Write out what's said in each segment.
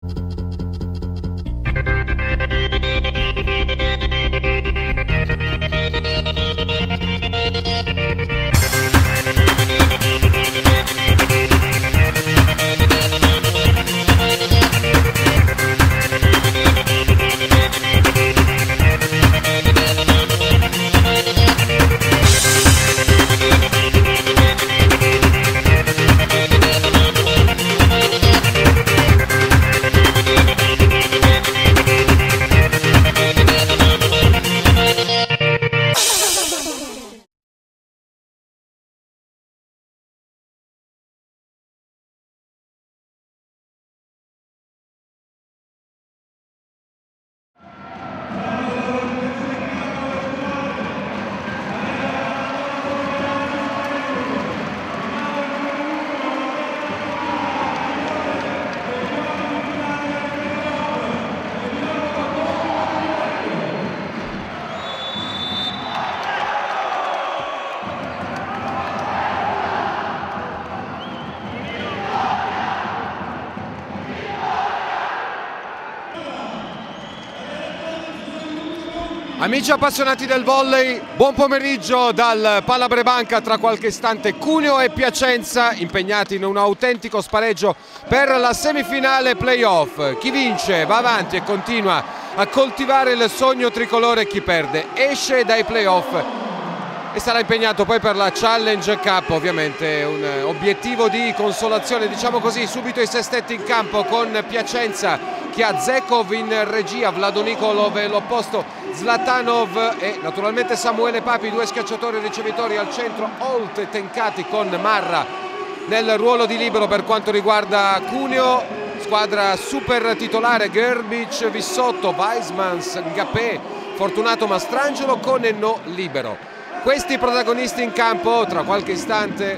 Amici appassionati del volley, buon pomeriggio dal Pala Brebanca. Tra qualche istante Cuneo e Piacenza impegnati in un autentico spareggio per la semifinale playoff. Chi vince va avanti e continua a coltivare il sogno tricolore, chi perde esce dai playoff e sarà impegnato poi per la Challenge Cup. Ovviamente un obiettivo di consolazione, diciamo così. Subito i sestetti in campo con Piacenza che ha Zekov in regia, Vlado Nikolov e l'opposto Zlatanov e naturalmente Samuele Papi, due schiacciatori ricevitori al centro, Holt e Tenkati con Marra nel ruolo di libero. Per quanto riguarda Cuneo, squadra super titolare, Gerbic, Vissotto, Weismans, Ngapé, Fortunato, Mastrangelo con Enno libero. Questi protagonisti in campo. Tra qualche istante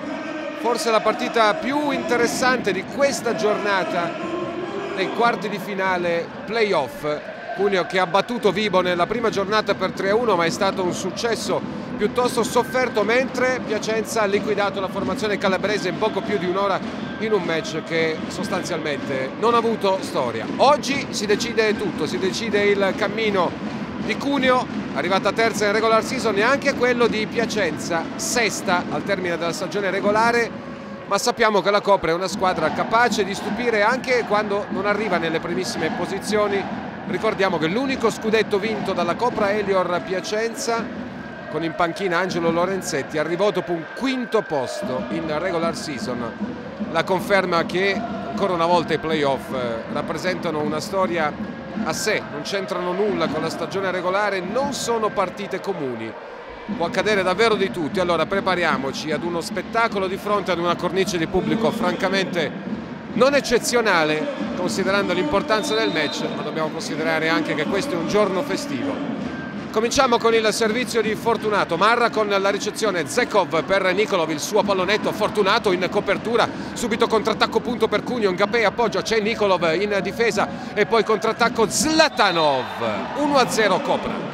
forse la partita più interessante di questa giornata nei quarti di finale playoff. Cuneo che ha battuto Vibo nella prima giornata per 3-1, ma è stato un successo piuttosto sofferto, mentre Piacenza ha liquidato la formazione calabrese in poco più di un'ora in un match che sostanzialmente non ha avuto storia. Oggi si decide tutto, si decide il cammino di Cuneo, arrivata terza in regular season, e anche quello di Piacenza, sesta al termine della stagione regolare. Ma sappiamo che la Copra è una squadra capace di stupire anche quando non arriva nelle primissime posizioni. Ricordiamo che l'unico scudetto vinto dalla Copra Elior Piacenza, con in panchina Angelo Lorenzetti, arrivò dopo un quinto posto in regular season. La conferma che ancora una volta i playoff rappresentano una storia a sé, non c'entrano nulla con la stagione regolare, non sono partite comuni. Può accadere davvero di tutti, allora prepariamoci ad uno spettacolo di fronte ad una cornice di pubblico francamente non eccezionale, considerando l'importanza del match, ma dobbiamo considerare anche che questo è un giorno festivo. Cominciamo con il servizio di Fortunato, Marra con la ricezione, Zekov per Nikolov, il suo pallonetto, Fortunato in copertura, subito contrattacco punto per Cuneo, Ngapé appoggia, c'è Nikolov in difesa e poi contrattacco Zlatanov, 1-0 Copra.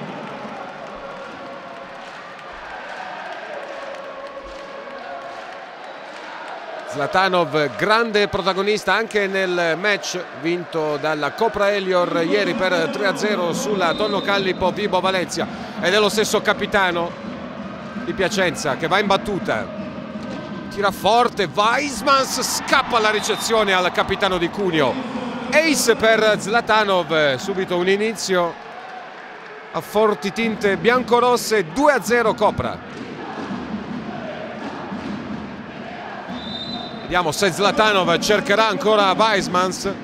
Zlatanov, grande protagonista anche nel match vinto dalla Copra Elior ieri per 3-0 sulla Donno Callipo Vibo Valencia, ed è lo stesso capitano di Piacenza che va in battuta, tira forte, Weismans scappa alla ricezione al capitano di Cuneo, ace per Zlatanov, subito un inizio a forti tinte biancorosse, 2-0 Copra. Vediamo se Zlatanov cercherà ancora Weismans.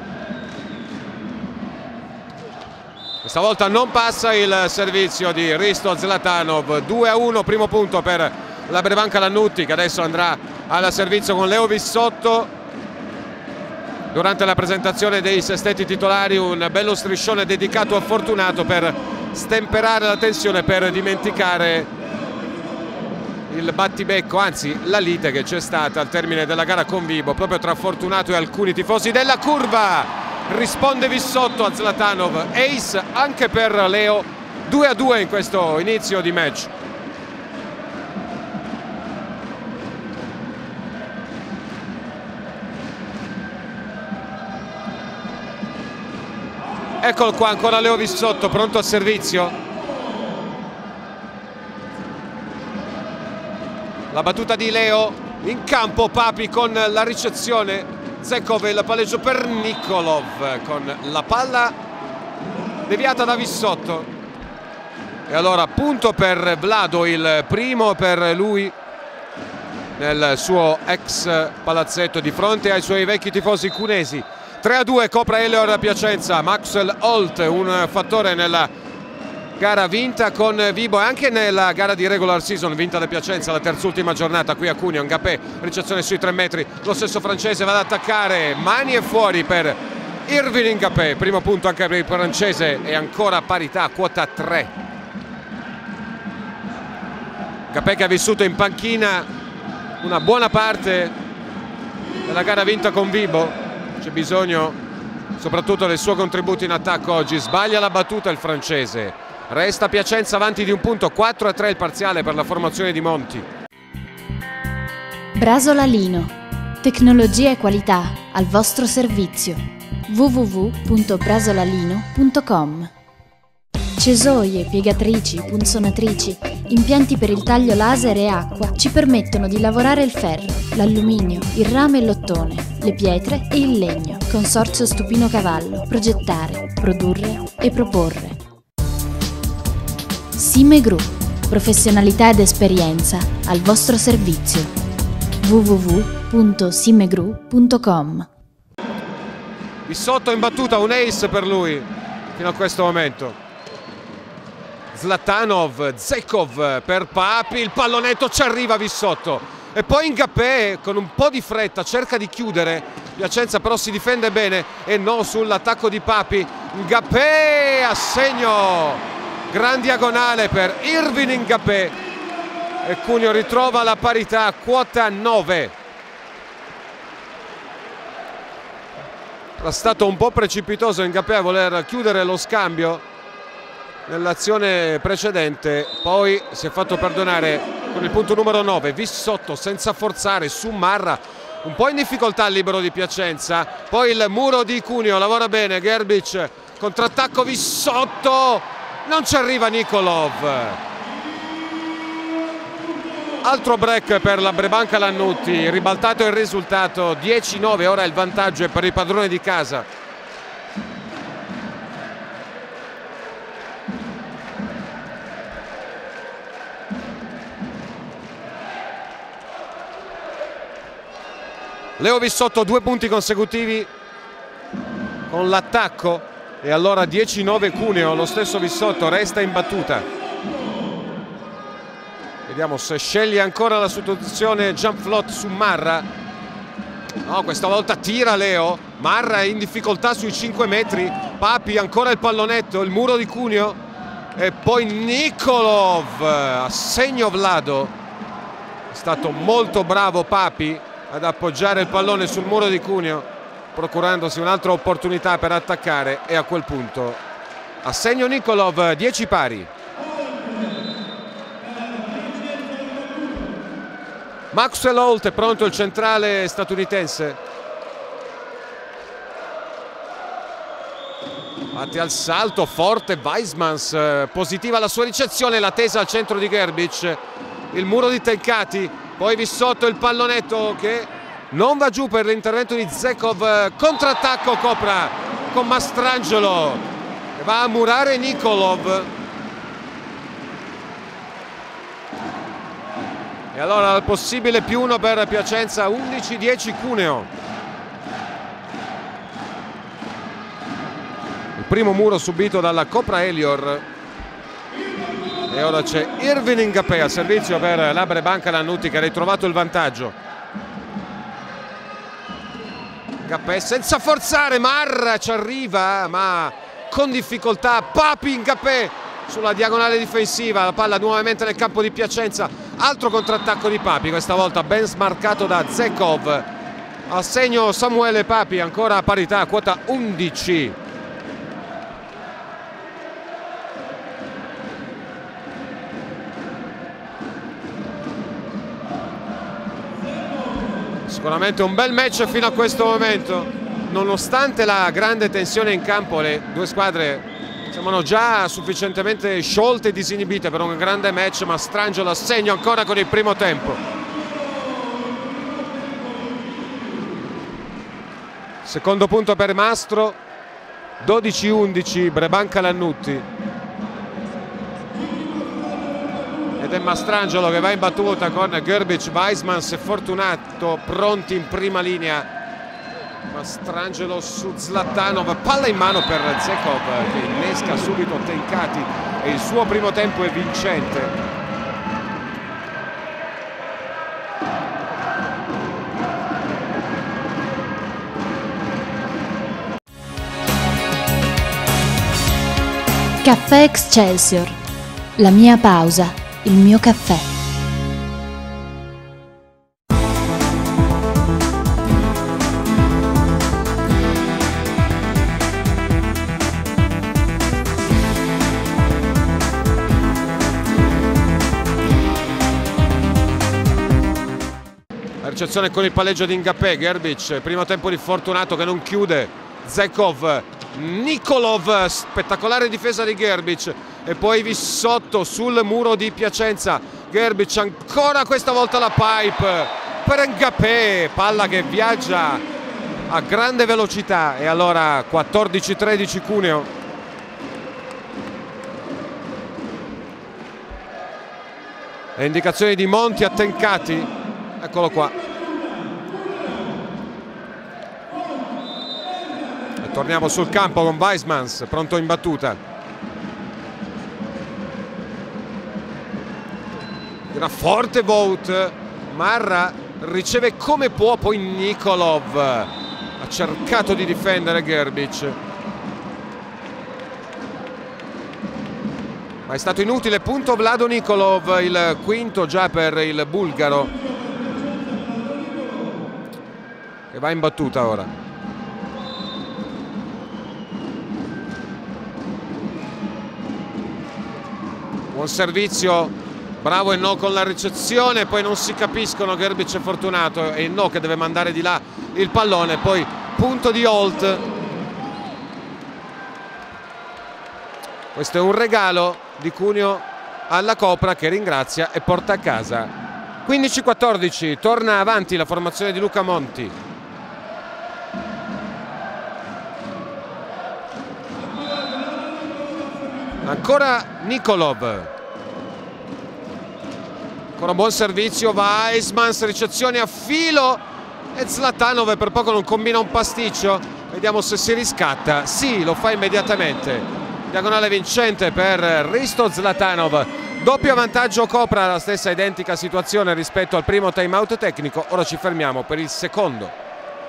Questa volta non passa il servizio di Risto Zlatanov. 2-1, primo punto per la Brebanca Lannutti, che adesso andrà al servizio con Leo Vissotto. Durante la presentazione dei sestetti titolari un bello striscione dedicato a Fortunato per stemperare la tensione, per dimenticare il battibecco, anzi la lite che c'è stata al termine della gara con Vibo proprio tra Fortunato e alcuni tifosi della Curva. Risponde Vissotto a Zlatanov, ace anche per Leo, 2-2 in questo inizio di match. Eccolo qua, ancora Leo Vissotto pronto al servizio. La battuta di Leo, in campo Papi con la ricezione, Zekov e il palleggio per Nikolov con la palla deviata da Vissotto. E allora punto per Vlado, il primo per lui nel suo ex palazzetto di fronte ai suoi vecchi tifosi cunesi. 3-2 Copra Elior Piacenza. Maxwell Holt, un fattore nella gara vinta con Vibo e anche nella gara di regular season vinta da Piacenza, la terz'ultima giornata qui a Cuneo. Ngapé, ricezione sui 3 metri, lo stesso francese va ad attaccare, mani e fuori per Irving Ngapé, primo punto anche per il francese e ancora parità, quota 3. Ngapé che ha vissuto in panchina una buona parte della gara vinta con Vibo, c'è bisogno soprattutto del suo contributo in attacco oggi. Sbaglia la battuta il francese, resta Piacenza avanti di un punto, 4-3 il parziale per la formazione di Monti. Brasolalino, tecnologia e qualità al vostro servizio. www.brasolalino.com. Cesoie, piegatrici, punzonatrici, impianti per il taglio laser e acqua ci permettono di lavorare il ferro, l'alluminio, il rame e l'ottone, le pietre e il legno. Consorzio Stupino Cavallo. Progettare, produrre e proporre. Sime Group. Professionalità ed esperienza al vostro servizio. www.simegroup.com. Vissotto in battuta, un ace per lui fino a questo momento. Zlatanov, Zekov per Papi, il pallonetto ci arriva Vissotto e poi Ngapé con un po' di fretta cerca di chiudere, Piacenza però si difende bene e no sull'attacco di Papi. Ngapé a segno, gran diagonale per Irving Ngapé e Cuneo ritrova la parità, quota 9. Era stato un po' precipitoso Ngapé a voler chiudere lo scambio nell'azione precedente, poi si è fatto perdonare con il punto numero 9. Vissotto senza forzare su Marra, un po' in difficoltà al libero di Piacenza, poi il muro di Cuneo, lavora bene Gerbic, contrattacco Vissotto, non ci arriva Nikolov. Altro break per la Brebanca Lannutti, ribaltato il risultato, 10-9, ora il vantaggio è per il padrone di casa. Leo Vissotto 2 punti consecutivi con l'attacco e allora 10-9 Cuneo, lo stesso Vissotto resta in battuta. Vediamo se sceglie ancora la sostituzione jump float su Marra. No, questa volta tira Leo, Marra è in difficoltà sui 5 metri, Papi ancora il pallonetto, il muro di Cuneo e poi Nikolov a segno Vlado. È stato molto bravo Papi ad appoggiare il pallone sul muro di Cuneo, procurandosi un'altra opportunità per attaccare e a quel punto a segno Nikolov, 10 pari. Maxwell Holt è pronto, il centrale statunitense. Batti al salto forte Weismans, positiva la sua ricezione, la tesa al centro di Gerbic, il muro di Tencati. Poi Vissotto il pallonetto che non va giù per l'intervento di Zekov, contrattacco Copra con Mastrangelo che va a murare Nikolov. E allora il possibile +1 per Piacenza, 11-10 Cuneo. Il primo muro subito dalla Copra Elior. E ora c'è Irving Ngapé a servizio per la Brebanca Lannutti che ha ritrovato il vantaggio. Ngapé senza forzare, Marra ci arriva ma con difficoltà. Papi Ngapé sulla diagonale difensiva, la palla nuovamente nel campo di Piacenza. Altro contrattacco di Papi, questa volta ben smarcato da Zekov. A segno Samuele Papi, ancora a parità, quota 11. Sicuramente un bel match fino a questo momento. nonostante la grande tensione in campo, le due squadre sembrano già sufficientemente sciolte e disinibite per un grande match. Mastrangelo segna ancora con il primo tempo. Secondo punto per Mastro, 12-11 Brebanca Lannutti. Ed è Mastrangelo che va in battuta con Grbić, Weismans e Fortunato pronti in prima linea. Mastrangelo su Zlatanov, palla in mano per Zekov che innesca subito Tenkati e il suo primo tempo è vincente. Caffè Excelsior, la mia pausa, il mio caffè. La ricezione con il palleggio di Ngapé, Grbić, primo tempo di Fortunato che non chiude, Zekov, Nikolov, spettacolare difesa di Grbić e poi Vissotto sul muro di Piacenza. Grbić ancora questa volta la pipe per Ngapé, palla che viaggia a grande velocità e allora 14-13 Cuneo. Le indicazioni di Monti a Tenkati, eccolo qua. E torniamo sul campo con Weismans pronto in battuta. Era forte Vout, Marra riceve come può, poi Nikolov ha cercato di difendere Grbić, ma è stato inutile. Punto Vlado Nikolov, il quinto già per il bulgaro che va in battuta ora. Buon servizio, bravo No con la ricezione, poi non si capiscono Grbić e Fortunato, e No che deve mandare di là il pallone, poi punto di Holt. Questo è un regalo di Cuneo alla Copra che ringrazia e porta a casa. 15-14, torna avanti la formazione di Luca Monti. Ancora Nikolov, ancora un buon servizio, Weismans, ricezione a filo e Zlatanov per poco non combina un pasticcio. Vediamo se si riscatta. Sì, lo fa immediatamente. Diagonale vincente per Risto Zlatanov. Doppio vantaggio Copra, la stessa identica situazione rispetto al primo time out tecnico. Ora ci fermiamo per il secondo.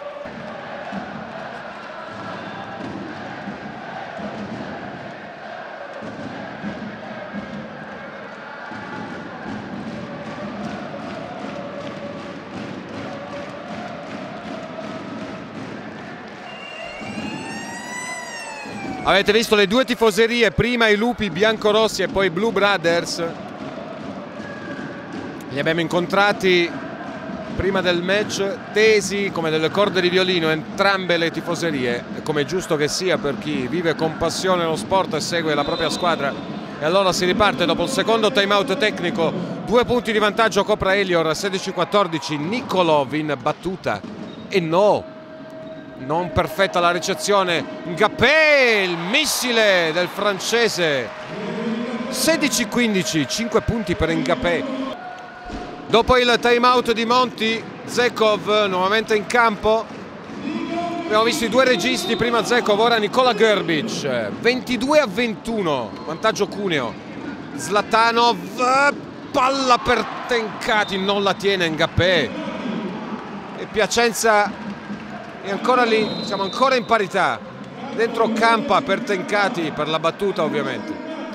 Avete visto le due tifoserie, prima i lupi biancorossi e poi i Blue Brothers. Li abbiamo incontrati prima del match, tesi come delle corde di violino entrambe le tifoserie, come è giusto che sia per chi vive con passione lo sport e segue la propria squadra. E allora si riparte dopo il secondo time out tecnico, 2 punti di vantaggio Copra Elior, 16-14, Nikolov in battuta e No. Non perfetta la ricezione, Ngapé, il missile del francese. 16-15, 5 punti per Ngapé. Dopo il time out di Monti, Zekov nuovamente in campo. Abbiamo visto i due registi, prima Zekov, ora Nikola Grbić. 22-21, vantaggio Cuneo. Zlatanov, palla per Tenkati, non la tiene Ngapé. E Piacenza è ancora lì, siamo ancora in parità. Dentro campa per Tenkati, per la battuta ovviamente.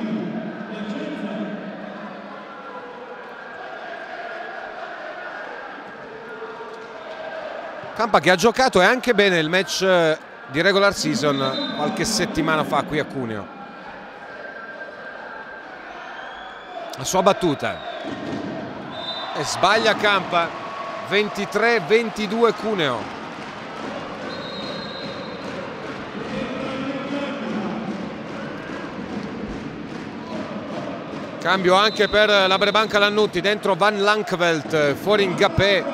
Campa che ha giocato e anche bene il match di regular season qualche settimana fa qui a Cuneo. La sua battuta e sbaglia Campa. 23-22 Cuneo. Cambio anche per la Brebanca Lannutti, dentro Van Lankveld, fuori Ngapé.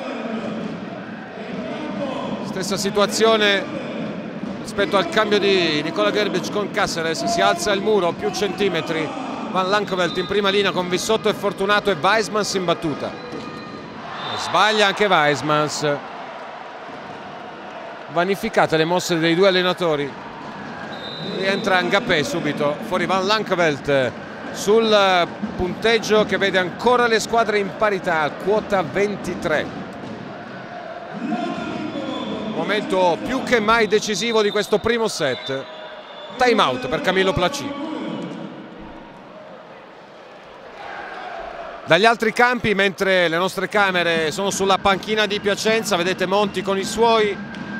Stessa situazione rispetto al cambio di Nicola Gerbic con Cáceres, si alza il muro più centimetri. Van Lankveld in prima linea con Vissotto e Fortunato e Weismans in battuta. Sbaglia anche Weismans. Vanificate le mosse dei due allenatori. Rientra Ngapé subito, fuori Van Lankveld sul punteggio che vede ancora le squadre in parità, quota 23. Momento più che mai decisivo di questo primo set. Time out per Camillo Placci. Dagli altri campi, mentre le nostre camere sono sulla panchina di Piacenza, vedete Monti con i suoi.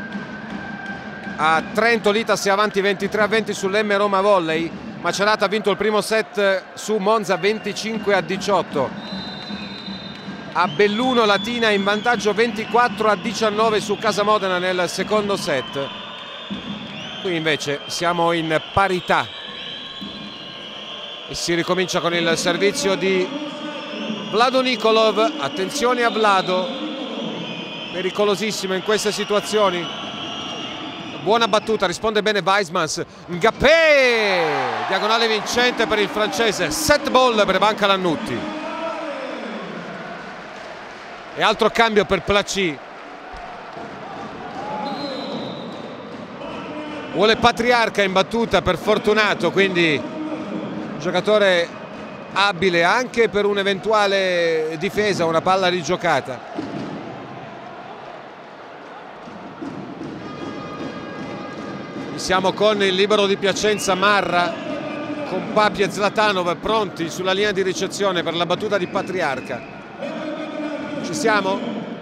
A Trento l'Itas è avanti 23-20 sull'M Roma Volley. Macerata ha vinto il primo set su Monza 25-18. A Belluno Latina in vantaggio 24-19 su Casa Modena nel secondo set. Qui invece siamo in parità e si ricomincia con il servizio di Vlado Nikolov. Attenzione a Vlado, pericolosissimo in queste situazioni. Buona battuta, risponde bene Weismans. Ngapé, diagonale vincente per il francese. Set ball Brebanca Lannutti. E altro cambio per Placci. Vuole Patriarca in battuta per Fortunato, quindi giocatore abile anche per un'eventuale difesa, una palla rigiocata. Siamo con il libero di Piacenza Marra, con Papi e Zlatanov pronti sulla linea di ricezione per la battuta di Patriarca. Ci siamo?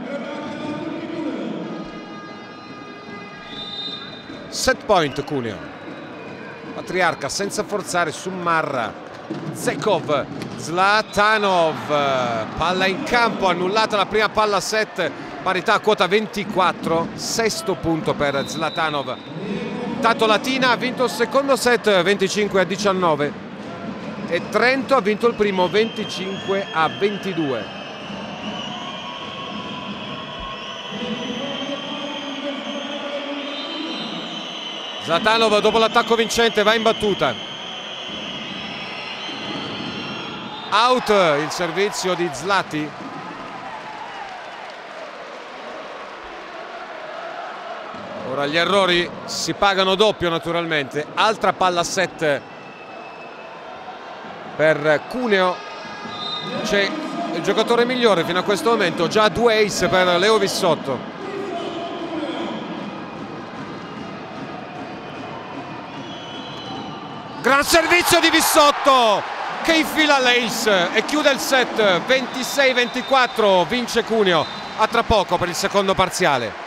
Set point Cuneo. Patriarca senza forzare su Marra. Zekov, Zlatanov, palla in campo, annullata la prima palla set, parità a quota 24, sesto punto per Zlatanov. Intanto Latina ha vinto il secondo set 25-19 e Trento ha vinto il primo 25-22. Zlatanov dopo l'attacco vincente va in battuta. Out il servizio di Zlati. Ora gli errori si pagano doppio naturalmente. Altra palla set per Cuneo. C'è il giocatore migliore fino a questo momento, già 2 ace per Leo Vissotto. Gran servizio di Vissotto che infila l'ace e chiude il set 26-24. Vince Cuneo. A tra poco per il secondo parziale.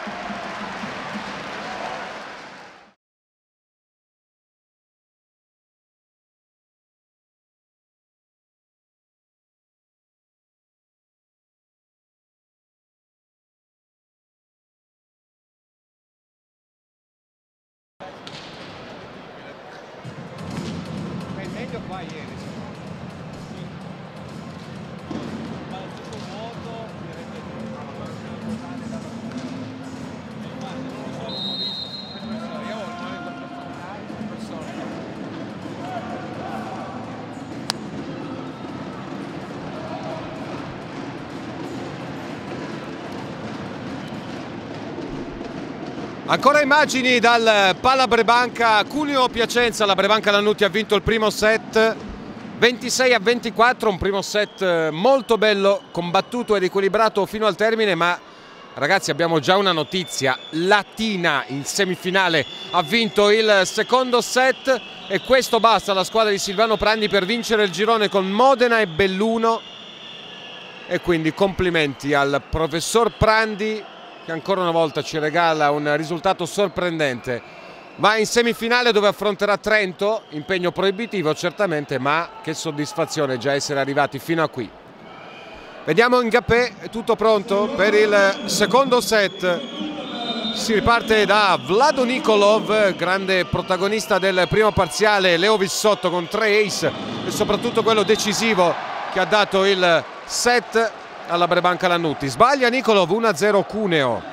Ancora immagini dal Pala Brebanca Cuneo Piacenza. La Brebanca Lannutti ha vinto il primo set 26-24, un primo set molto bello, combattuto ed equilibrato fino al termine, ma ragazzi abbiamo già una notizia: Latina in semifinale ha vinto il secondo set e questo basta alla squadra di Silvano Prandi per vincere il girone con Modena e Belluno, e quindi complimenti al professor Prandi che ancora una volta ci regala un risultato sorprendente. Va in semifinale dove affronterà Trento, impegno proibitivo certamente, ma che soddisfazione già essere arrivati fino a qui. Vediamo Ngapé, è tutto pronto per il secondo set. Si riparte da Vlado Nikolov, grande protagonista del primo parziale. Leo Vissotto con 3 ace e soprattutto quello decisivo che ha dato il set alla Brebanca Lannutti. Sbaglia Nikolov, 1-0 Cuneo.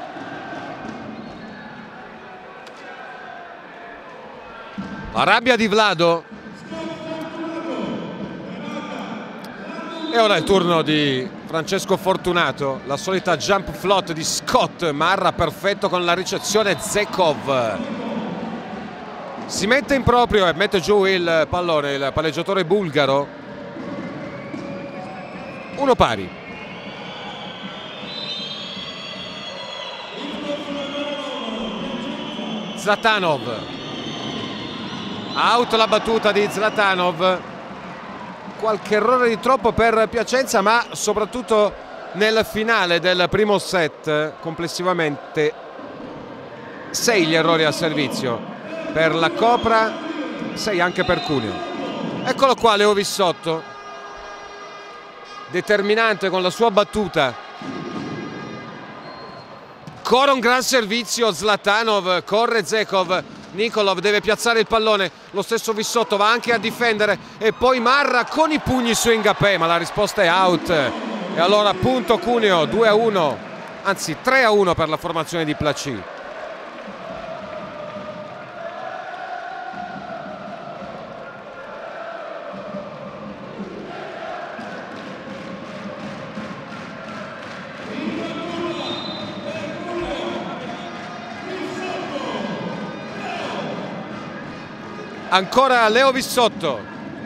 La rabbia di Vlado. E ora è il turno di Francesco Fortunato, la solita jump float di Scott. Marra perfetto con la ricezione. Zekov si mette in proprio e mette giù il pallone, il palleggiatore bulgaro. 1 pari. Zlatanov, out la battuta di Zlatanov. Qualche errore di troppo per Piacenza, ma soprattutto nel finale del primo set. Complessivamente 6 gli errori al servizio per la Copra, 6 anche per Cuneo. Eccolo qua Leo Vissotto, determinante con la sua battuta. Ancora un gran servizio Zlatanov, corre Zekov. Nikolov deve piazzare il pallone, lo stesso Vissotto va anche a difendere e poi Marra con i pugni su Ngapé, ma la risposta è out. E allora punto Cuneo, 2-1, anzi 3-1 per la formazione di Placi. Ancora Leo Vissotto,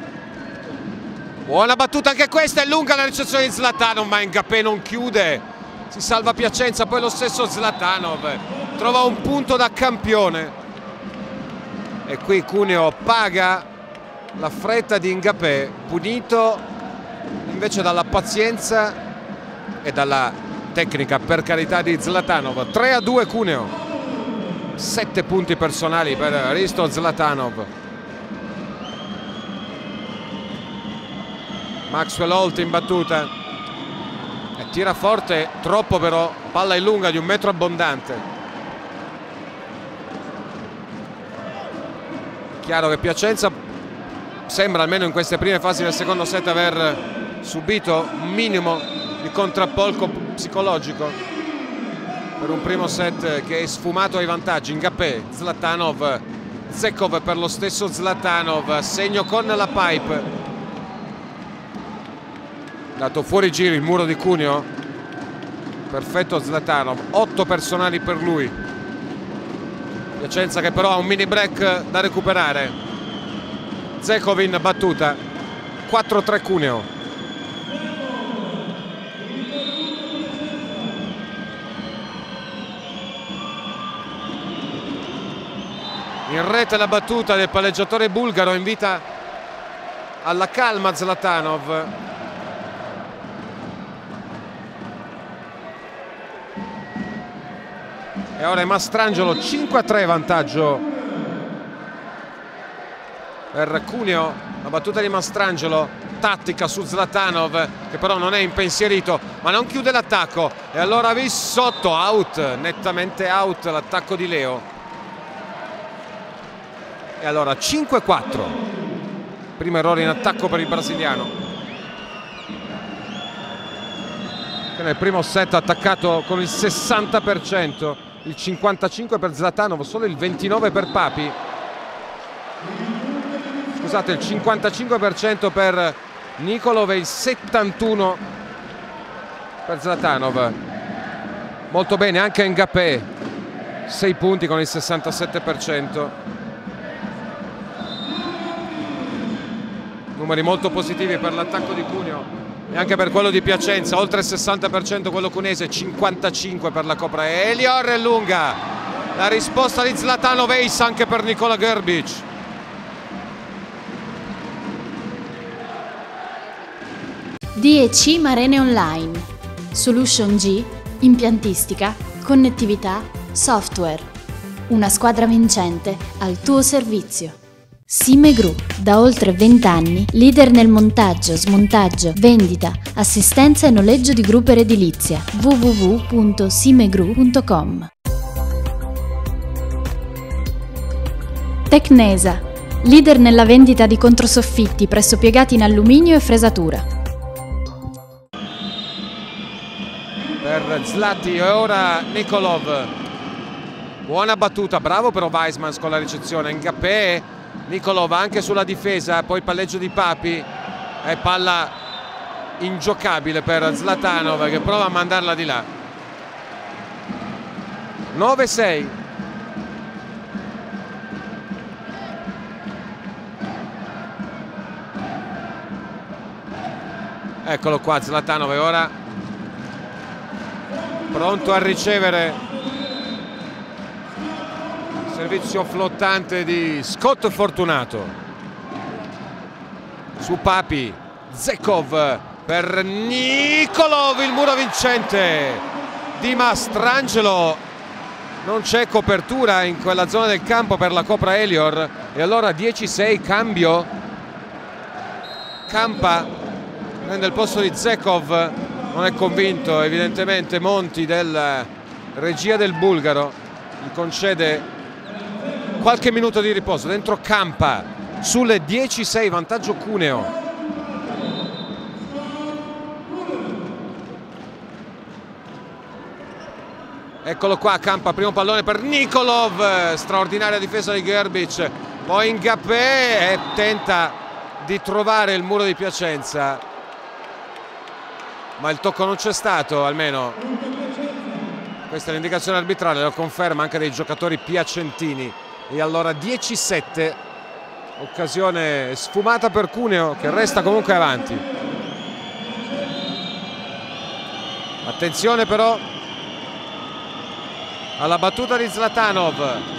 buona battuta anche questa, è lunga la ricezione di Zlatanov, ma Ngapé non chiude, si salva Piacenza. Poi lo stesso Zlatanov trova un punto da campione e qui Cuneo paga la fretta di Ngapé, punito invece dalla pazienza e dalla tecnica, per carità, di Zlatanov. 3-2 Cuneo, 7 punti personali per Risto Zlatanov. Maxwell Holt in battuta e tira forte, troppo però, palla in lunga di 1 metro abbondante. Chiaro che Piacenza sembra, almeno in queste prime fasi del secondo set, aver subito un minimo di contrappolco psicologico per un primo set che è sfumato ai vantaggi. Ngapé, Zlatanov, Zekov per lo stesso Zlatanov, segno con la pipe. Dato fuori giro il muro di Cuneo, perfetto Zlatanov, 8 personali per lui. Piacenza che però ha un mini break da recuperare. Zekov in battuta, 4-3 Cuneo. In rete la battuta del palleggiatore bulgaro, invita alla calma Zlatanov. E ora è Mastrangelo, 5-3 vantaggio per Cuneo. La battuta di Mastrangelo, tattica su Zlatanov che però non è impensierito, ma non chiude l'attacco. E allora Vissotto, out, nettamente out l'attacco di Leo. E allora 5-4, primo errore in attacco per il brasiliano, che nel primo set ha attaccato con il 60%, il 55% per Zlatanov, solo il 29% per Papi. Scusate, il 55% per Nikolov e il 71% per Zlatanov. Molto bene anche Ngapé, 6 punti con il 67%. Numeri molto positivi per l'attacco di Cuneo e anche per quello di Piacenza, oltre il 60% quello cunese, 55% per la Copra. E Elior è lunga, la risposta di Zlatanov, ace anche per Nikola Grbic. DEC Marene Online, Solution G, impiantistica, connettività, software. Una squadra vincente al tuo servizio. Simegru, da oltre 20 anni, leader nel montaggio, smontaggio, vendita, assistenza e noleggio di gru per edilizia. www.simegru.com. Tecnesa, leader nella vendita di controsoffitti presso piegati in alluminio e fresatura. per Zlati e ora Nikolov. Buona battuta, bravo però Weissmans con la ricezione. Ngapé, Nikolov anche sulla difesa, poi il palleggio di Papi e palla ingiocabile per Zlatanov che prova a mandarla di là. 9-6. Eccolo qua Zlatanov e ora pronto a ricevere. Servizio flottante di Scott Fortunato su Papi. Zekov per Nikolov, il muro vincente di Mastrangelo. Non c'è copertura in quella zona del campo per la Copra Elior e allora 10-6, cambio. Campa prende il posto di Zekov, non è convinto evidentemente Monti del regia del bulgaro, gli concede qualche minuto di riposo. Dentro Campa sulle 10-6, vantaggio Cuneo. Eccolo qua Campa, primo pallone per Nikolov, straordinaria difesa di Grbić, poi Ngapé e tenta di trovare il muro di Piacenza, ma il tocco non c'è stato, almeno questa è l'indicazione arbitrale, lo conferma anche dei giocatori piacentini. E allora 10-7, occasione sfumata per Cuneo che resta comunque avanti. Attenzione però alla battuta di Zlatanov.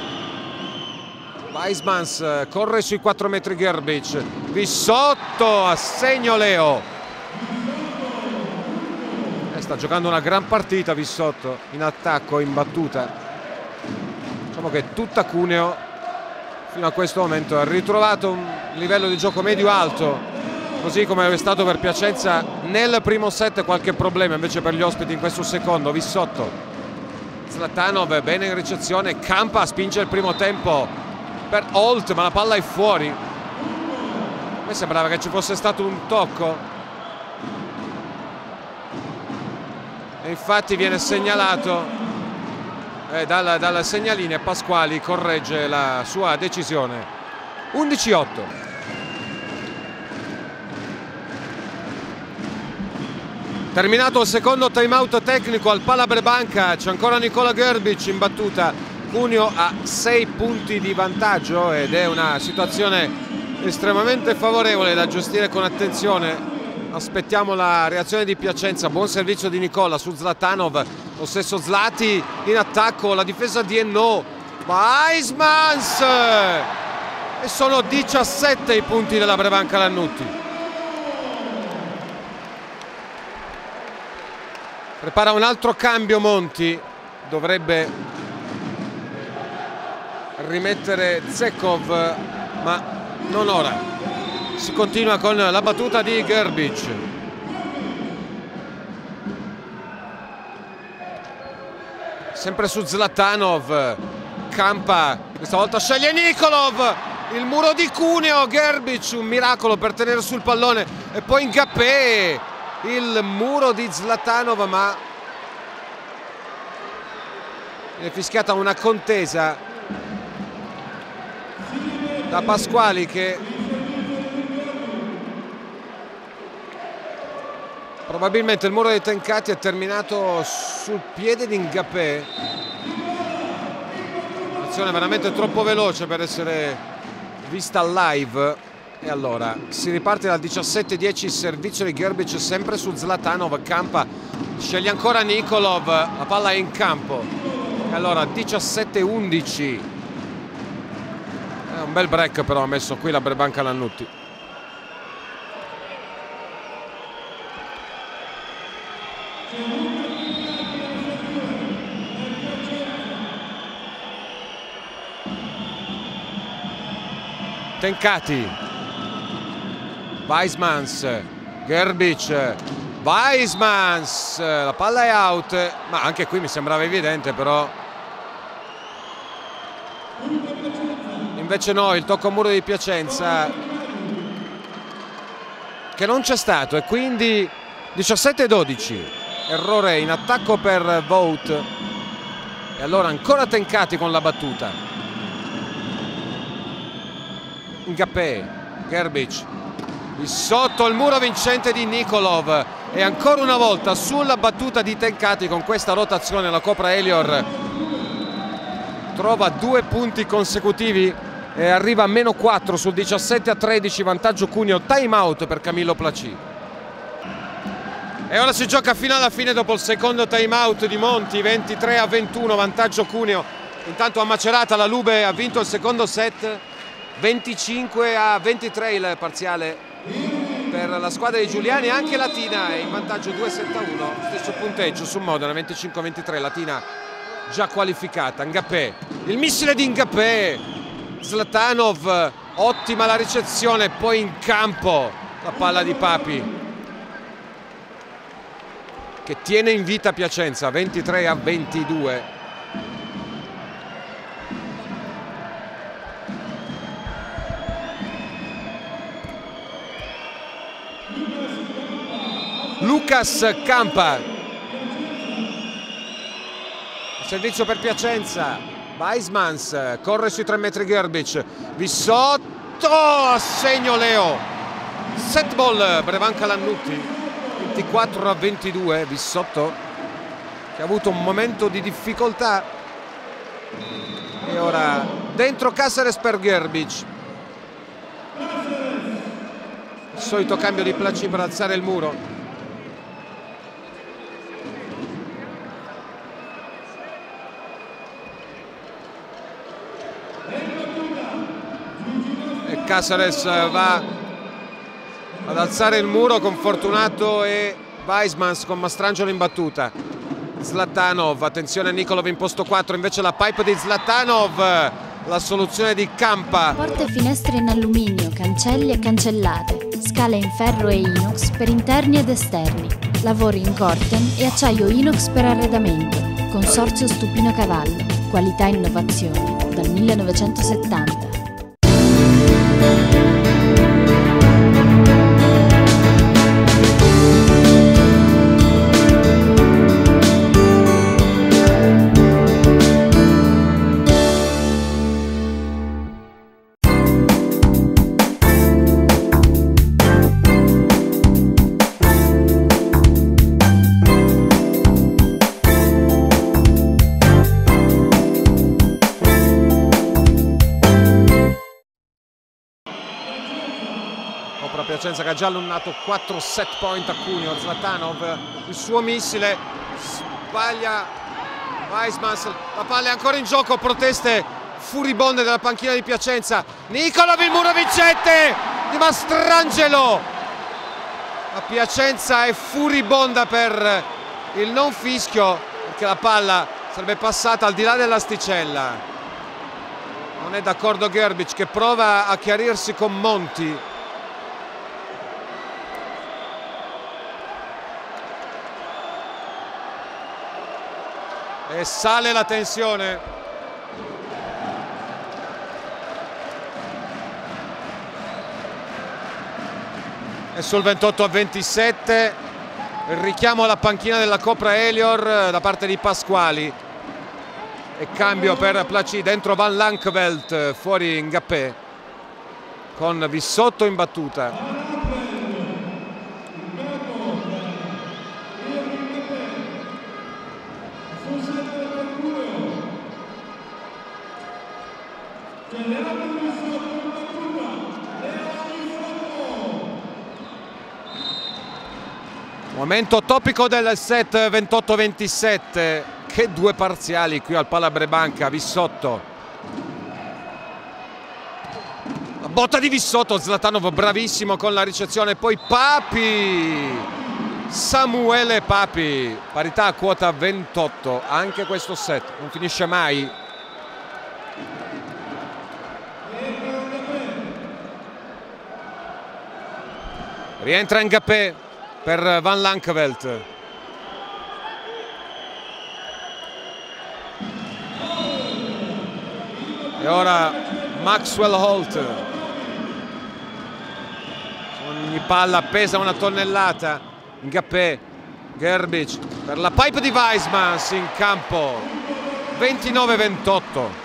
Weissmans corre sui 4 metri Grbić, Vissotto a segno Leo. Sta giocando una gran partita Vissotto in attacco, in battuta. Diciamo che tutta Cuneo fino a questo momento ha ritrovato un livello di gioco medio-alto, così come è stato per Piacenza nel primo set. Qualche problema invece per gli ospiti in questo secondo. Vissotto, Zlatanov bene in ricezione, Campa spinge il primo tempo per Holt ma la palla è fuori. A me sembrava che ci fosse stato un tocco e infatti viene segnalato dal segnaline. Pasquali corregge la sua decisione. 11-8. Terminato il secondo time out tecnico al Pala Brebanka, c'è ancora Nikola Grbić in battuta. Cuneo ha 6 punti di vantaggio ed è una situazione estremamente favorevole da gestire con attenzione. Aspettiamo la reazione di Piacenza. Buon servizio di Nicola su Zlatanov, lo stesso Zlati in attacco, la difesa di Ennò, Weissmans e sono 17 i punti della Brebanka Lannutti. Prepara un altro cambio Monti, dovrebbe rimettere Zekov ma non ora. Si continua con la battuta di Grbić. Sempre su Zlatanov, Campa, questa volta sceglie Nikolov, il muro di Cuneo. Grbić, un miracolo per tenere sul pallone e poi Ngapé, il muro di Zlatanov, ma è fischiata una contesa da Pasquali che probabilmente il muro dei Tenkati è terminato sul piede di Ngapé. Azione veramente troppo veloce per essere vista live. E allora si riparte dal 17-10, servizio di Grbić sempre su Zlatanov. Campa sceglie ancora Nikolov, la palla è in campo e allora 17-11. È un bel break però ha messo qui la Brebanka Lannutti. Tenkati, Weissmans, Grbić, Weissmans, la palla è out, ma anche qui mi sembrava evidente, però invece no, il tocco a muro di Piacenza che non c'è stato e quindi 17-12. errore in attacco per Vogt, e allora ancora Tenkati con la battuta. Ngappé, Gerbic, di sotto il muro vincente di Nikolov, e ancora una volta sulla battuta di Tenkati con questa rotazione la Copra Elior trova 2 punti consecutivi e arriva a -4 sul 17-13, vantaggio Cuneo. Time out per Camillo Placci. E ora si gioca fino alla fine dopo il secondo time out di Monti, 23-21, vantaggio Cuneo. Intanto a Macerata la Lube ha vinto il secondo set, 25-23 il parziale per la squadra di Giuliani. Anche Latina è in vantaggio 2-7-1, stesso punteggio su Modena, 25-23, Latina già qualificata. Ngappé, il missile di Ngappé, Zlatanov, ottima la ricezione, poi in campo la palla di Papi che tiene in vita Piacenza, 23-22. Lucas Campa, servizio per Piacenza. Weismans corre sui 3 metri Gerbic, Vissotto, assegno Leo, set ball Brevanca Lannutti, 24-22. Vissotto che ha avuto un momento di difficoltà, e ora dentro Caceres per Gerbic, il solito cambio di Placci per alzare il muro. Caceres va ad alzare il muro con Fortunato e Weismans con Mastrangelo in battuta. Zlatanov, attenzione a Nikolov in posto 4, invece la pipe di Zlatanov, la soluzione di Campa. Porte e finestre in alluminio, cancelli e cancellate, scale in ferro e inox per interni ed esterni, lavori in corten e acciaio inox per arredamento. Consorzio Stupino Cavallo, qualità e innovazione dal 1970. Piacenza che ha già allunnato 4 set point a Cuneo. Zlatanov, il suo missile, sbaglia Weismans, la palla è ancora in gioco, proteste furibonde dalla panchina di Piacenza. Nikolov, il muro vincente di Mastrangelo. La Piacenza è furibonda per il non fischio, perché la palla sarebbe passata al di là dell'asticella. Non è d'accordo Gerbic, che prova a chiarirsi con Monti. E sale la tensione. E sul 28-27 il richiamo alla panchina della Copra Elior da parte di Pasquali. E cambio per Placci, dentro Van Lankveld, fuori Ngappé con Vissotto in battuta. Momento topico del set 28-27. Che due parziali qui al Palabrebanca. Vissotto, la botta di Vissotto, Zlatanov bravissimo con la ricezione, poi Papi, Samuele Papi, parità a quota 28. Anche questo set non finisce mai. Rientra Ngappé per Van Lankveld. E ora Maxwell Holt. Ogni palla pesa una tonnellata. Ngappé Gerbic per la pipe di Weismans in campo. 29-28.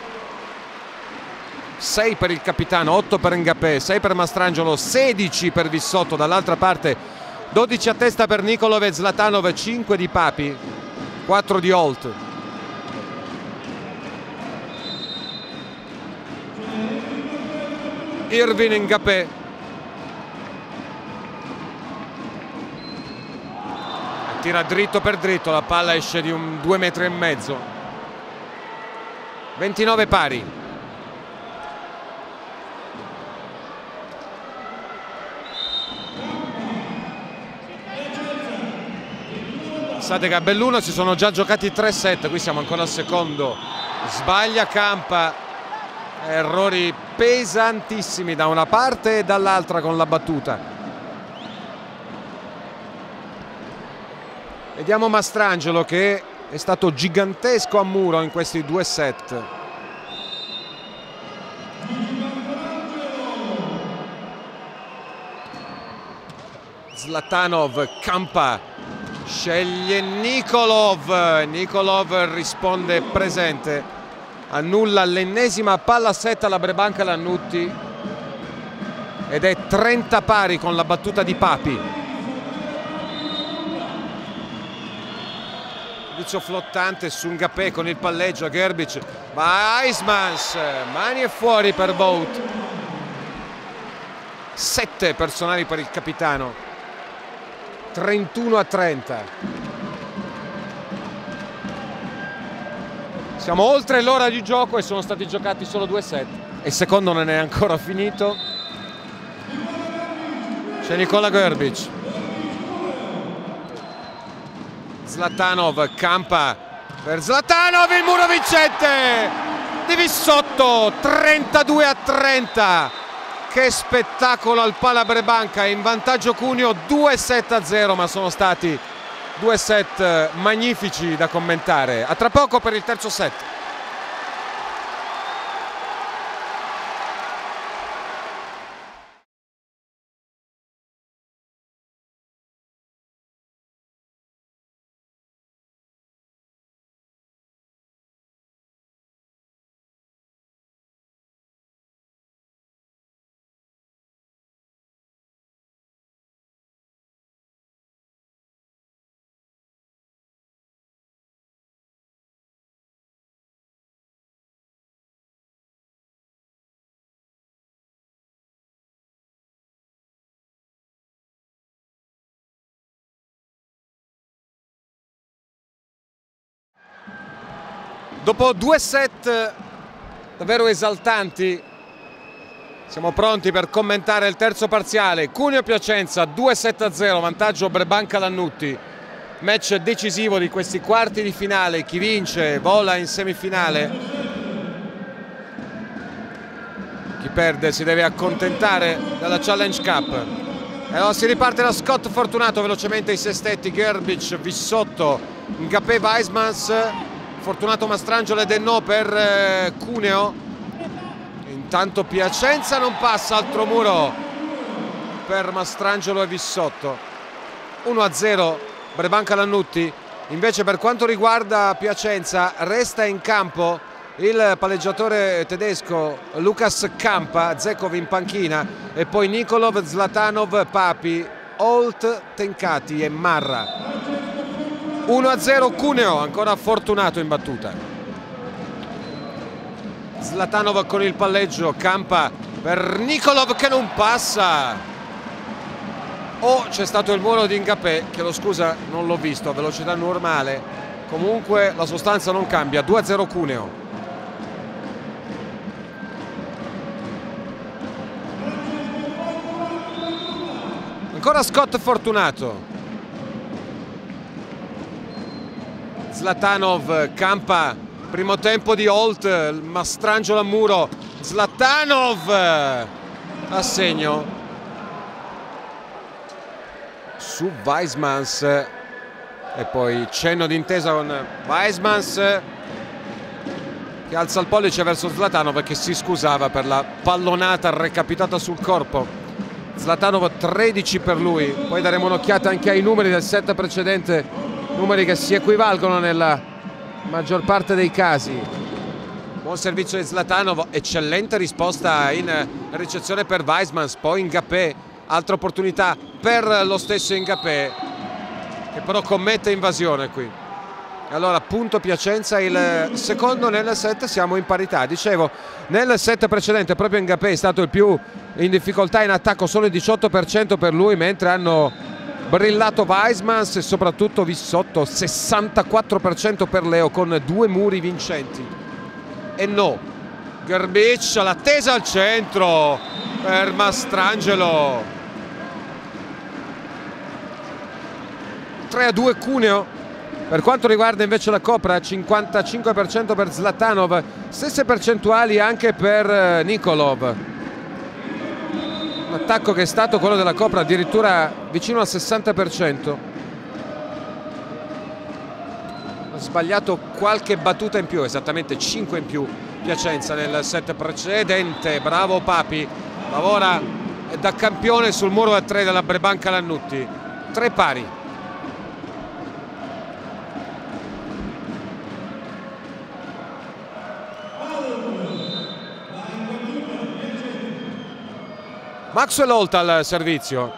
6 per il capitano, 8 per Ngapé, 6 per Mastrangelo, 16 per Vissotto. Dall'altra parte 12 a testa per Nikolov e Zlatanov, 5 di Papi, 4 di Holt. Irvin e Ngapé. Tira dritto per dritto, la palla esce di un 2,5 metri. 29 pari. Pensate che a Belluno si sono già giocati 3 set, qui siamo ancora al secondo. Sbaglia Campa, errori pesantissimi da una parte e dall'altra con la battuta. Vediamo Mastrangelo che è stato gigantesco a muro in questi 2 set. Zlatanov, Campa sceglie Nikolov. Nikolov risponde presente, annulla l'ennesima palla a set alla Brebanca Lannutti ed è 30 pari con la battuta di Papi. Servizio flottante su Ngapé con il palleggio a Gerbic, Weismans, mani e fuori per Vogt. 7 personali per il capitano. 31-30. Siamo oltre l'ora di gioco e sono stati giocati solo 2 set e il secondo non è ancora finito. C'è Nikola Gerbic. Zlatanov, Campa per Zlatanov, il muro vincente di Vissotto, 32-30. Che spettacolo al Pala Brebanca, in vantaggio Cuneo 2-7-0, ma sono stati 2 set magnifici da commentare. A tra poco per il terzo set. Dopo 2 set davvero esaltanti siamo pronti per commentare il terzo parziale. Cuneo Piacenza 2-7-0, vantaggio Brebanca Lannutti. Match decisivo di questi quarti di finale, chi vince vola in semifinale, chi perde si deve accontentare della Challenge Cup. E allora si riparte da Scott Fortunato, velocemente i sestetti, Gerbic, Vissotto, Ngapé, Weismans, Fortunato, Mastrangelo e Dennò per Cuneo. Intanto Piacenza non passa, altro muro per Mastrangelo e Vissotto. 1-0 Brebanca Lannutti. Invece per quanto riguarda Piacenza resta in campo il palleggiatore tedesco Lukas Campa, Zekov in panchina e poi Nikolov, Zlatanov, Papi, Holt, Tencati e Marra. 1-0 Cuneo, ancora Fortunato in battuta. Zlatanov con il palleggio, Campa per Nikolov che non passa. C'è stato il muro di Ngapé, chiedo scusa, non l'ho visto a velocità normale. Comunque la sostanza non cambia. 2-0 Cuneo. Ancora Scott Fortunato. Zlatanov, Campa, primo tempo di Holt, Mastrangelo a muro, Zlatanov a segno su Weismans e poi cenno d'intesa con Weismans che alza il pollice verso Zlatanov che si scusava per la pallonata recapitata sul corpo. Zlatanov 13 per lui. Poi daremo un'occhiata anche ai numeri del set precedente, numeri che si equivalgono nella maggior parte dei casi. Buon servizio di Zlatanov, eccellente risposta in ricezione per Weissmans. Poi Ngapé, altra opportunità per lo stesso Ngapé, che però commette invasione qui. Allora, punto Piacenza, il secondo nel set, siamo in parità. Dicevo, nel set precedente proprio Ngapé è stato il più in difficoltà in attacco, solo il 18% per lui, mentre hanno brillato Weissmans e soprattutto Vissotto, 64% per Leo, con 2 muri vincenti. E no, Grbic, l'attesa al centro per Mastrangelo. 3-2 Cuneo. Per quanto riguarda invece la Copra, 55% per Zlatanov, stesse percentuali anche per Nikolov. Un attacco che è stato quello della Copra addirittura vicino al 60%. Ha sbagliato qualche battuta in più, esattamente 5 in più Piacenza nel set precedente. Bravo Papi, lavora da campione sul muro a 3 della Brebanca Lannutti. 3 pari. Maxwell Holt al servizio.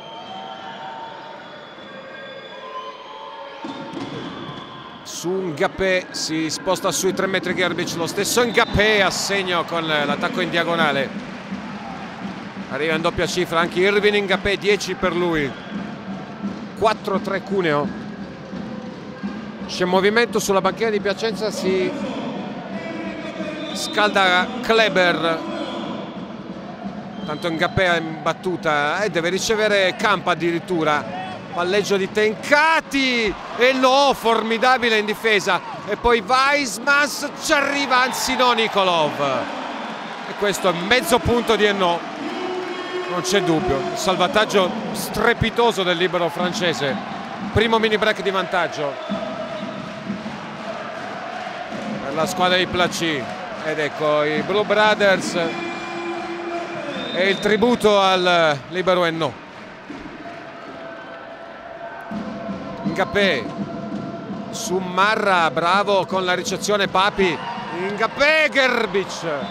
Su Ngapé, si sposta sui 3 metri Grbic, lo stesso Ngapé a segno con l'attacco in diagonale. Arriva in doppia cifra anche Irvin Ngapé, 10 per lui. 4-3 Cuneo. C'è movimento sulla banchina di Piacenza, si scalda Kleber. Tanto Ngapé in battuta e deve ricevere Campa addirittura. Palleggio di Tencati e no, formidabile in difesa. E poi Weissmans, ci arriva, anzi no, Nikolov. E questo è mezzo punto di no. Non c'è dubbio. Salvataggio strepitoso del libero francese. Primo mini break di vantaggio per la squadra di Placi. Ed ecco i Blue Brothers e il tributo al libero e no. Ngapé su Marra, bravo con la ricezione Papi. Ngapé, Grbic.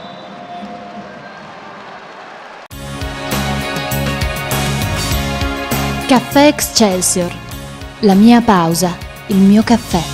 Caffè Excelsior, la mia pausa, il mio caffè.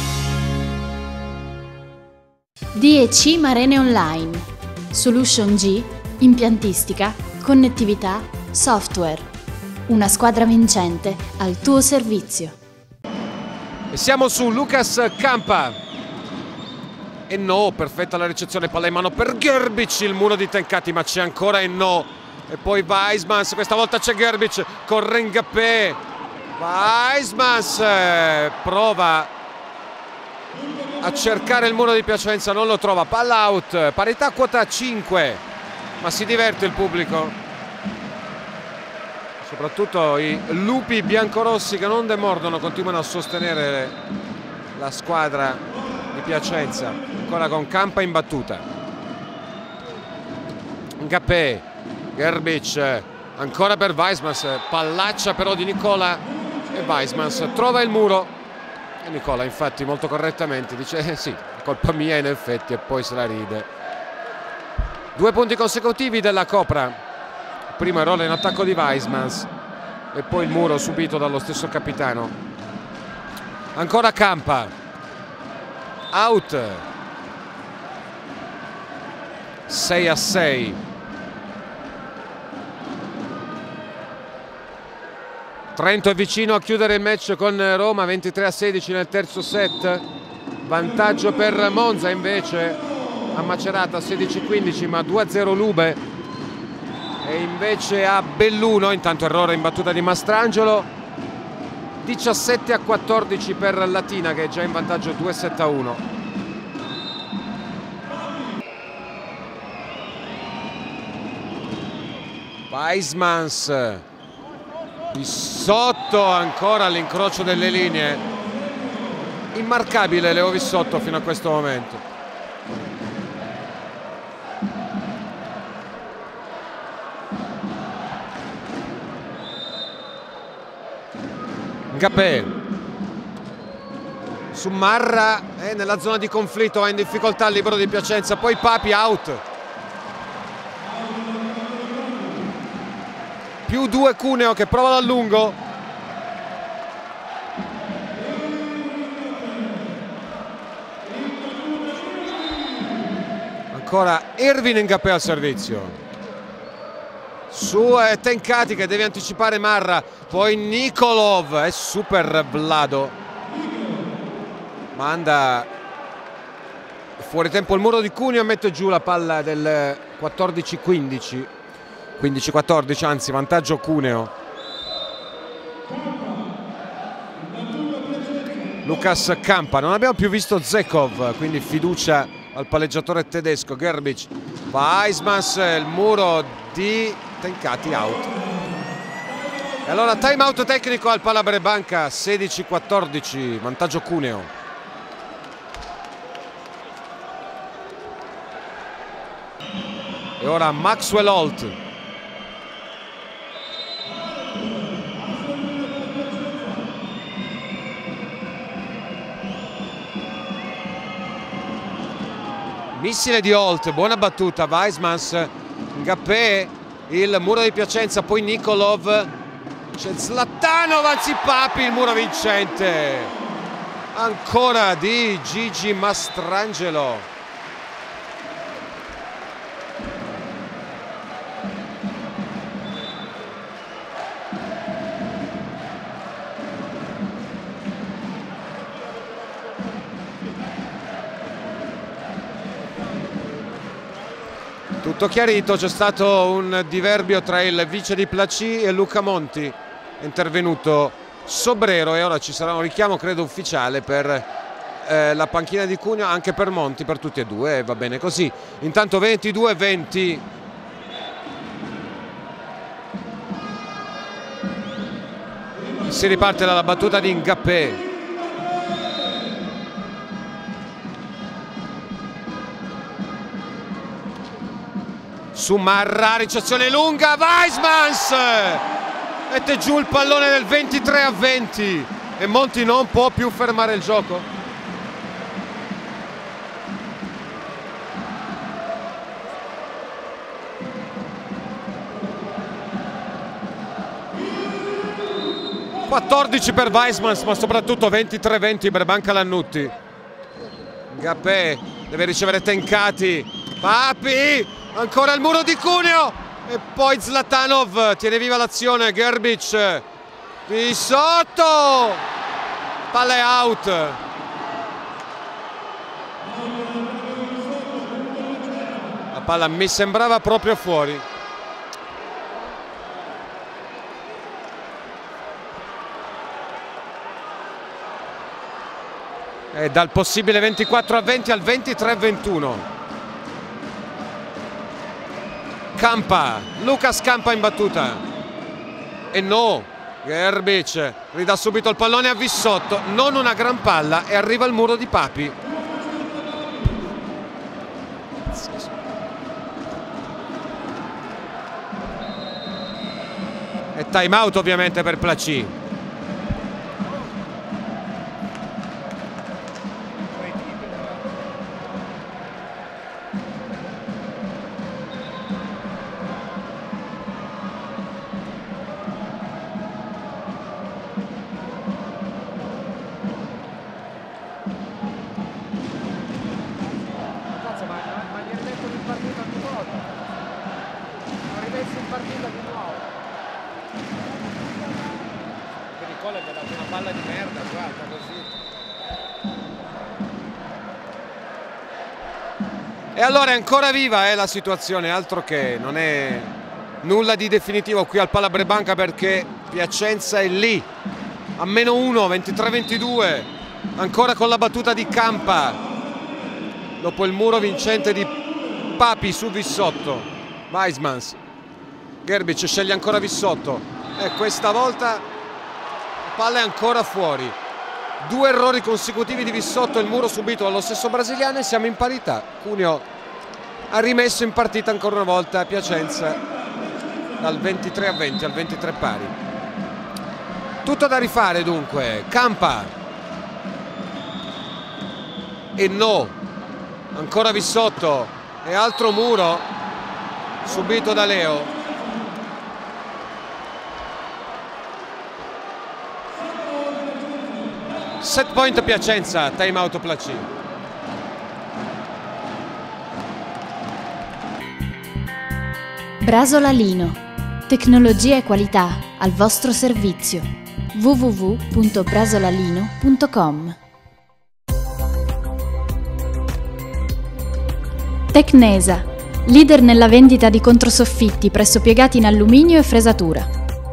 D&C Marene Online, Solution G, impiantistica, connettività, software. Una squadra vincente al tuo servizio. E siamo su Lucas Campa. E no, perfetta la ricezione, palla in mano per Grbic, il muro di Tencati, ma c'è ancora e no. E poi Weissmans, questa volta c'è Grbic, corre Ngapé. Weissmans prova a cercare il muro di Piacenza, non lo trova, palla out, parità quota 5. Ma si diverte il pubblico, soprattutto i lupi biancorossi che non demordono, continuano a sostenere la squadra di Piacenza, ancora con Campa in battuta. Ngapé, Grbic, ancora per Weissmans, pallaccia però di Nicola e Weissmans trova il muro e Nicola infatti molto correttamente dice sì, è colpa mia in effetti, e poi se la ride. 2 punti consecutivi della Copra, primo errore in attacco di Weissmans e poi il muro subito dallo stesso capitano. Ancora Campa, out. 6-6. Trento è vicino a chiudere il match con Roma, 23-16 nel terzo set. Vantaggio per Monza invece a Macerata, 16-15, ma 2-0 Lube. E invece a Belluno, intanto errore in battuta di Mastrangelo, 17-14 per Latina che è già in vantaggio 2-7-1. Weissmans di sotto, ancora all'incrocio delle linee, immarcabile Leo Vissotto fino a questo momento. Ngapè su Marra, nella zona di conflitto, va in difficoltà il libero di Piacenza, poi Papi out. Più 2 Cuneo che prova dal lungo. Ancora Ervin Ngapè al servizio. Su Tencati che deve anticipare Marra, poi Nikolov, è super Vlado, manda fuori tempo il muro di Cuneo e mette giù la palla del 14-15, 15-14, anzi vantaggio Cuneo. Lucas Campa, non abbiamo più visto Zekov, quindi fiducia al palleggiatore tedesco. Gerbic, Weismans, il muro di Tencati out. E allora time out tecnico al Palabrebanca, 16-14, vantaggio Cuneo. E ora Maxwell Holt. Missile di Holt, buona battuta. Weismans, Ngapè, il muro di Piacenza, poi Nikolov, c'è Zlatanov, anzi Papi, il muro vincente ancora di Gigi Mastrangelo. Tutto chiarito, c'è stato un diverbio tra il vice di Placi e Luca Monti, è intervenuto Sobrero e ora ci sarà un richiamo credo ufficiale per la panchina di Cuneo, anche per Monti, per tutti e due, e va bene così. Intanto 22-20. Si riparte dalla battuta di Ngapè. Su Marra, ricezione lunga, Weismans mette giù il pallone del 23-20 e Monti non può più fermare il gioco. (14 per Weismans, ma soprattutto 23-20 per Banca Lannutti. Ngapè deve ricevere Tencati, Papi, ancora il muro di Cuneo e poi Zlatanov tiene viva l'azione. Gerbic di sotto, palla è out. La palla mi sembrava proprio fuori. E dal possibile 24-20 al 23-21. Campa, Lucas Campa in battuta e no, Gerbic ridà subito il pallone a Vissotto, non una gran palla e arriva al muro di Papi. E time out ovviamente per Placi. E allora è ancora viva la situazione, altro che non è nulla di definitivo qui al Palabrebanca, perché Piacenza è lì a -1, 23-22, ancora con la battuta di Campa dopo il muro vincente di Papi su Vissotto. Weismans, Gerbic sceglie ancora Vissotto e questa volta la palla è ancora fuori. 2 errori consecutivi di Vissotto, il muro subito dallo stesso brasiliano e siamo in parità. Cuneo ha rimesso in partita ancora una volta Piacenza dal 23-20 al 23 pari. Tutto da rifare dunque. Campa e no, ancora Vissotto e altro muro subito da Leo. Set point Piacenza, time out Placì. Brasolalino, tecnologia e qualità al vostro servizio. www.brasolalino.com. Tecnesa, leader nella vendita di controsoffitti presso piegati in alluminio e fresatura.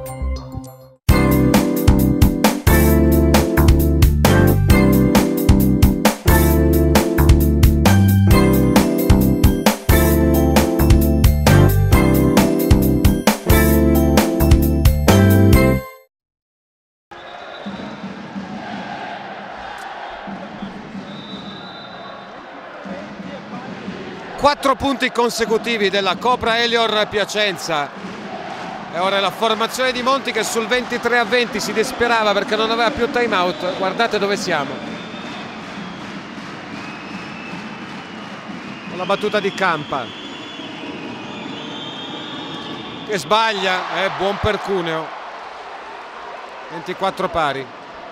Quattro punti consecutivi della Copra Elior Piacenza e ora la formazione di Monti che sul 23-20 si disperava perché non aveva più time out. Guardate dove siamo, con la battuta di Campa che sbaglia, buon per Cuneo. 24 pari.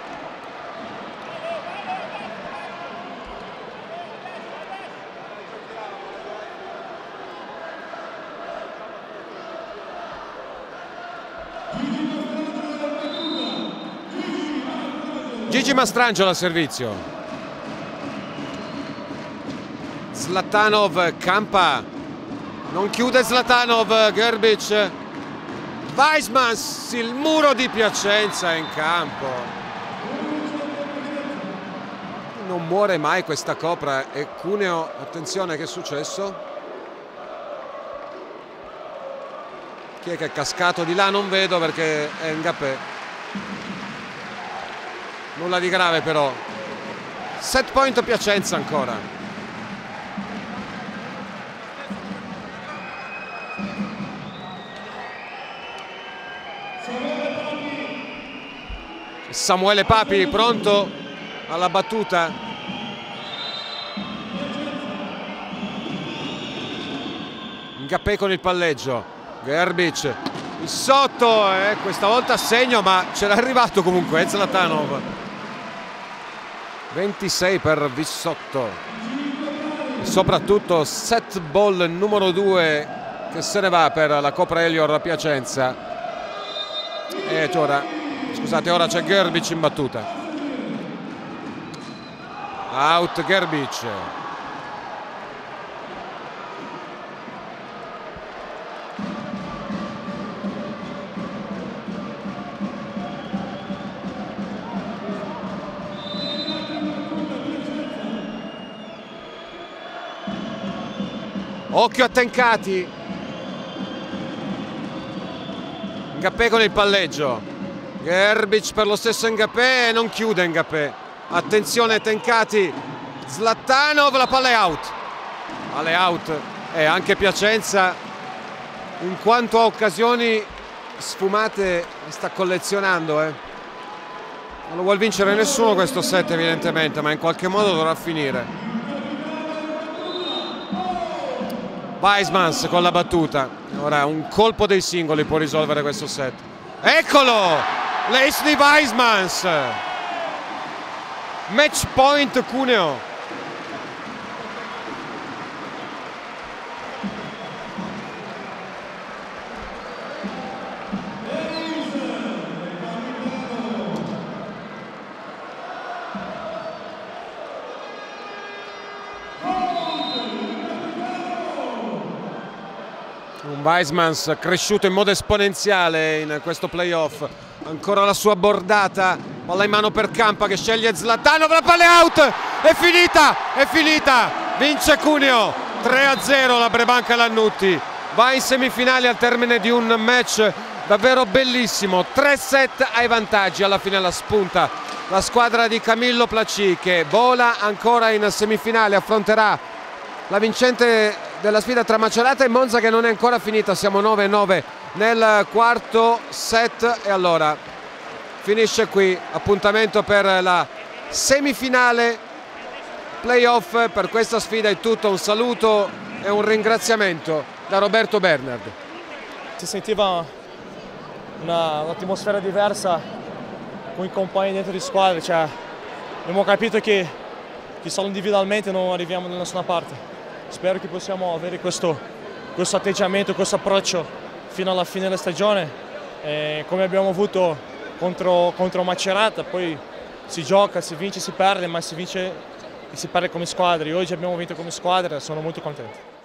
Gigi Mastrangelo al servizio. Zlatanov, Campa, non chiude Zlatanov, Gerbic, Weismans, il muro di Piacenza in campo. Non muore mai questa Copra e Cuneo, attenzione, che è successo? Chi è che è cascato di là? Non vedo perché è Ngapé. Nulla di grave però. Set point Piacenza ancora. Samuele Papi pronto alla battuta. Ngapé con il palleggio. Gerbic sotto, questa volta segno, ma c'era arrivato comunque Zlatanov. 26 per Vissotto e soprattutto set ball numero 2 che se ne va per la Copra Elior Piacenza. E ora, scusate, ora c'è Gerbic in battuta. Out Gerbic. Occhio a Tencati. Ngapé con il palleggio. Gerbic per lo stesso Ngapé e non chiude Ngapé. Attenzione Tencati. Zlatanov, la palla è out. Palla è out. E anche Piacenza in quanto a occasioni sfumate sta collezionando. Non lo vuol vincere nessuno questo set evidentemente, ma in qualche modo dovrà finire. Weismans con la battuta. Ora un colpo dei singoli può risolvere questo set. Eccolo! L'ace di Weismans. Match point Cuneo. Weismans cresciuto in modo esponenziale in questo playoff. Ancora la sua bordata, palla in mano per Campa che sceglie Zlatanov, la palla è out, è finita, vince Cuneo 3-0 la Brebanca Lannutti, va in semifinali al termine di un match davvero bellissimo, 3 set ai vantaggi, alla fine la spunta la squadra di Camillo Placì che vola ancora in semifinale, affronterà la vincente della sfida tra Macerata e Monza che non è ancora finita, siamo 9-9 nel quarto set e allora finisce qui, appuntamento per la semifinale playoff. Per questa sfida è tutto, un saluto e un ringraziamento da Roberto Bernard. Si sentiva un'atmosfera diversa con i compagni dentro di squadra, cioè, abbiamo capito che solo individualmente non arriviamo da nessuna parte. Spero che possiamo avere questo atteggiamento, questo approccio fino alla fine della stagione, come abbiamo avuto contro Macerata. Poi si gioca, si vince, si perde, ma si vince e si perde come squadra. Oggi abbiamo vinto come squadra, sono molto contento.